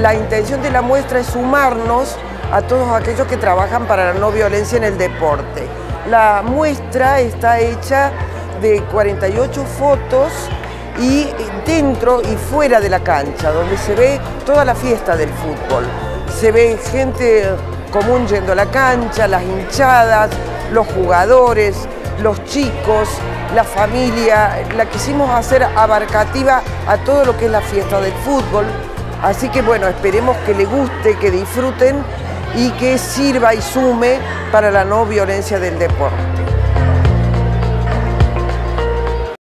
la intención de la muestra es sumarnos a todos aquellos que trabajan para la no violencia en el deporte. La muestra está hecha de 48 fotos y dentro y fuera de la cancha, donde se ve toda la fiesta del fútbol. Se ve gente común yendo a la cancha, las hinchadas, los jugadores, los chicos, la familia. La quisimos hacer abarcativa a todo lo que es la fiesta del fútbol. Así que bueno, esperemos que les guste, que disfruten y que sirva y sume para la no violencia del deporte.